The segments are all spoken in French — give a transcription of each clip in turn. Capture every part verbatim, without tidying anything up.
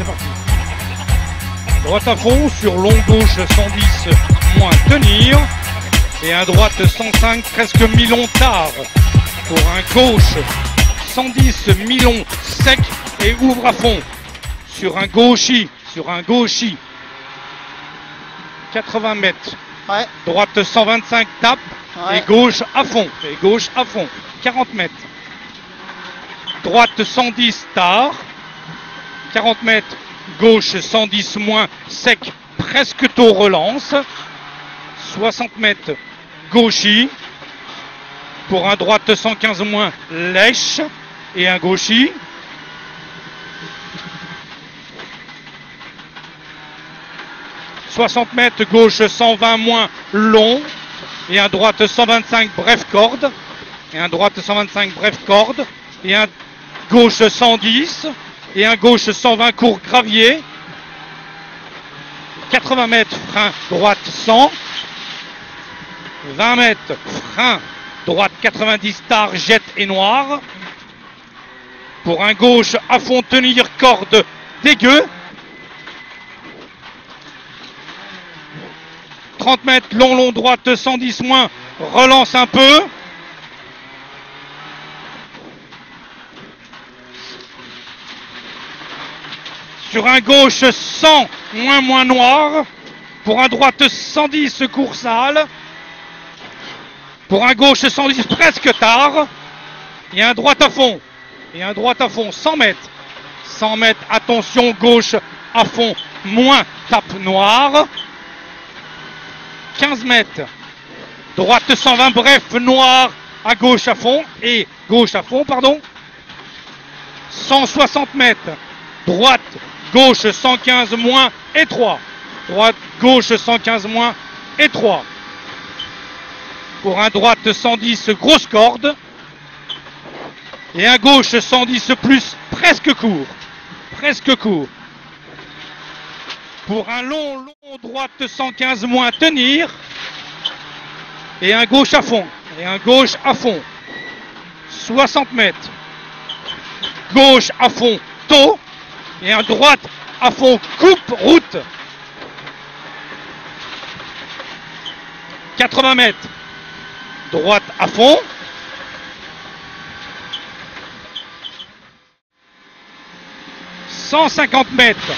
parti. Droite à fond sur long gauche cent dix moins tenir. Et un droite cent cinq presque mi-long tard. Pour un gauche cent dix mi-long sec et ouvre à fond. Sur un gauchis, sur un gauchis. quatre-vingts mètres. Ouais. Droite cent vingt-cinq tape. Ouais. Et gauche à fond. Et gauche à fond. quarante mètres. Droite cent dix tard. quarante mètres. Gauche cent dix moins sec. Presque tôt relance. soixante mètres. Gauchis. Pour un droite cent quinze moins lèche. Et un gauchis. soixante mètres. Gauche cent vingt moins long. Et un droite cent vingt-cinq bref corde. Et un droite cent vingt-cinq bref corde. Et un gauche cent dix. Et un gauche cent vingt court gravier. quatre-vingts mètres frein droite cent. vingt mètres frein droite quatre-vingt-dix tard jette et noir. Pour un gauche à fond tenir corde dégueu. trente mètres long long droite cent dix moins relance un peu. Sur un gauche cent moins moins noir. Pour un droite cent dix court sale. Pour un gauche cent dix presque tard. Et un droite à fond. Et un droite à fond cent mètres. cent mètres attention gauche à fond moins tape noire. quinze mètres. Droite cent vingt bref noir à gauche à fond. Et gauche à fond pardon. cent soixante mètres. Droite gauche cent quinze moins étroit. Droite gauche cent quinze moins étroit. Pour un droite cent dix grosse corde. Et un gauche cent dix plus presque court. Presque court. Pour un long long droite cent quinze moins tenir. Et un gauche à fond. Et un gauche à fond. soixante mètres. Gauche à fond tôt. Et un droite à fond coupe route. quatre-vingts mètres. Droite à fond. cent cinquante mètres.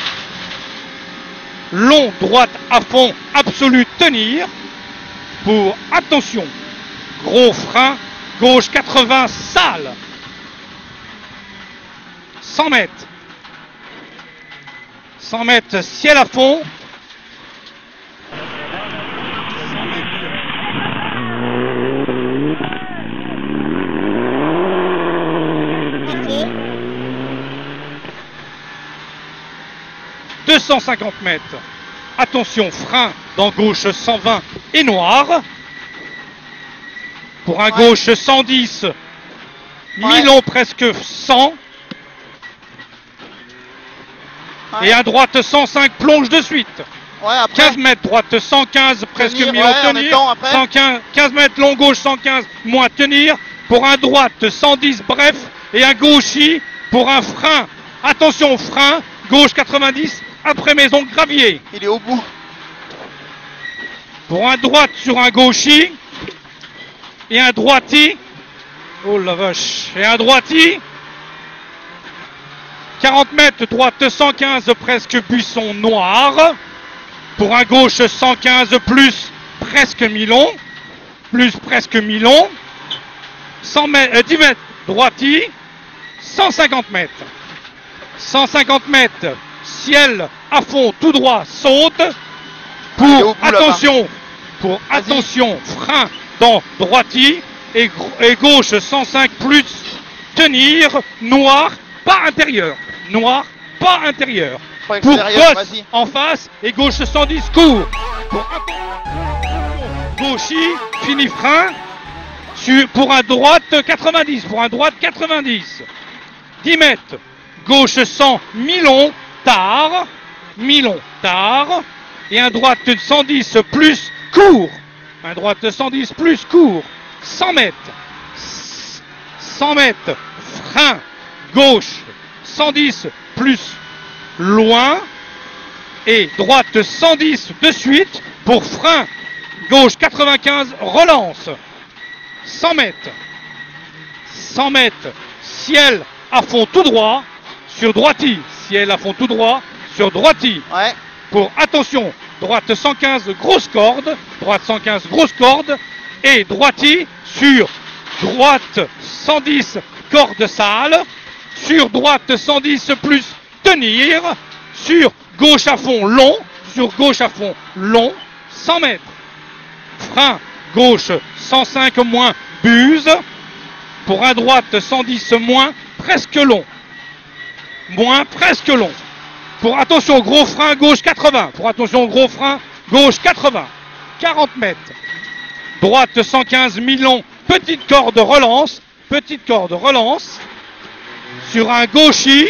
Long droite à fond absolu tenir. Pour attention. Gros frein. Gauche quatre-vingts sale. cent mètres. cent mètres ciel à fond. deux cent cinquante mètres. Attention, frein dans gauche cent vingt et noir. Pour un Ouais. gauche cent dix. Ouais. Mi-long presque cent. Ouais. Et un droite cent cinq plonge de suite. Ouais, après. quinze mètres droite cent quinze presque Tenir, mi-long ouais, en tenir. étant après. cent quinze, quinze mètres long gauche cent quinze moins tenir. Pour un droite cent dix bref. Et un gauchis pour un frein. Attention, frein. Gauche quatre-vingt-dix. Après maison gravier. Il est au bout. Pour un droite sur un gauchis. Et un droiti. Oh la vache. Et un droiti. quarante mètres droite cent quinze presque buisson noir. Pour un gauche cent quinze plus presque mi-long. Plus presque mi-long. cent mètres, euh, dix mètres droiti. cent cinquante mètres. cent cinquante mètres. Ciel à fond tout droit saute. Il est au Pour bout, attention. Pour Vas-y. attention. Frein dans droiti. Et, gro- et gauche cent cinq plus tenir. Noir pas intérieur. Noir pas intérieur. Pas Pour extérieur, bosse vas-y. en face et gauche cent dix court. Pour gauchis, fini frein. Sur- Pour un droite quatre-vingt-dix. Pour un droite quatre-vingt-dix. dix mètres. Gauche cent, mi-long, tard. Mi-long, tard. Et un droite cent dix plus court. Un droite cent dix plus court. cent mètres. cent mètres. Frein. Gauche. cent dix plus loin. Et droite cent dix de suite pour frein. Gauche quatre-vingt-quinze, relance. cent mètres. cent mètres. Ciel à fond tout droit sur droiti. Ciel à fond tout droit sur droiti. Ouais. Pour attention, droite cent quinze, grosse corde. Droite cent quinze, grosse corde. Et droiti sur droite cent dix, corde sale. Sur droite cent dix plus tenir. Sur gauche à fond long. Sur gauche à fond long. cent mètres. Frein gauche cent cinq moins buse. Pour un droite cent dix moins presque long. Moins presque long. Pour attention gros frein gauche quatre-vingts. Pour attention gros frein gauche quatre-vingts. quarante mètres. Droite cent quinze mi-long. Petite corde relance. Petite corde relance. Sur un gauchi.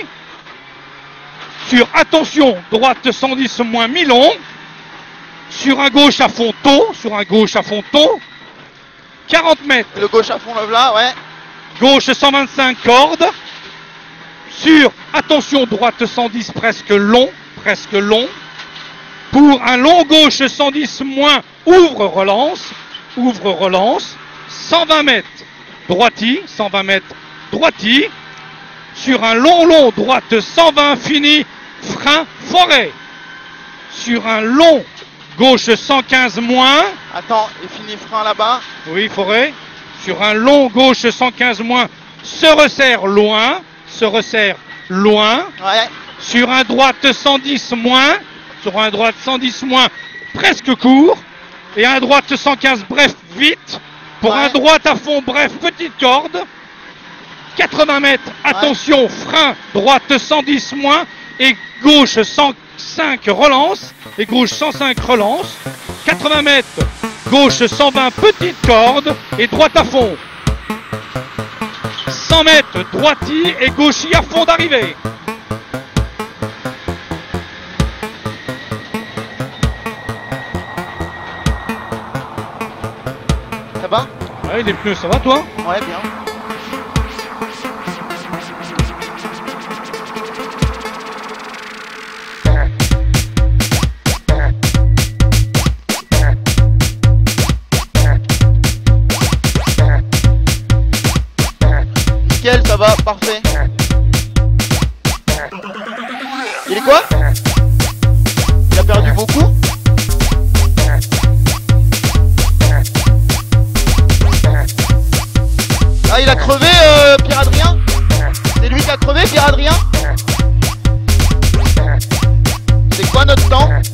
Sur attention droite cent dix moins mi-long. Sur un gauche à fond tôt. Sur un gauche à fond tôt. quarante mètres. Le gauche à fond le là, ouais. Gauche cent vingt-cinq cordes. Sur, attention, droite cent dix presque long. Presque long. Pour un long gauche cent dix moins, ouvre relance. Ouvre relance. cent vingt mètres. Droiti. cent vingt mètres. Droiti. Sur un long long, droite cent vingt fini. Frein forêt. Sur un long gauche cent quinze moins. Attends, il finit frein là-bas. Oui, forêt. Sur un long gauche cent quinze moins, se resserre loin. Se resserre loin. Ouais. Sur un droite cent dix moins. Sur un droite cent dix moins, presque court. Et un droite cent quinze, bref, vite. Pour Ouais. un droite à fond, bref, petite corde. quatre-vingts mètres. Attention, frein. Droite cent dix moins. Et gauche cent cinq relance. Et gauche cent cinq relance. quatre-vingts mètres. Gauche cent vingt, petite corde. Et droite à fond. cent mètres, droiti et gauchi à fond d'arrivée. Ça va? Ouais, les pneus, ça va toi? Ouais, bien. Nickel, ça va, parfait. Il est quoi? Il a perdu beaucoup? Ah, il a crevé, euh, Pierre-Adrien? C'est lui qui a crevé, Pierre-Adrien? C'est quoi notre temps?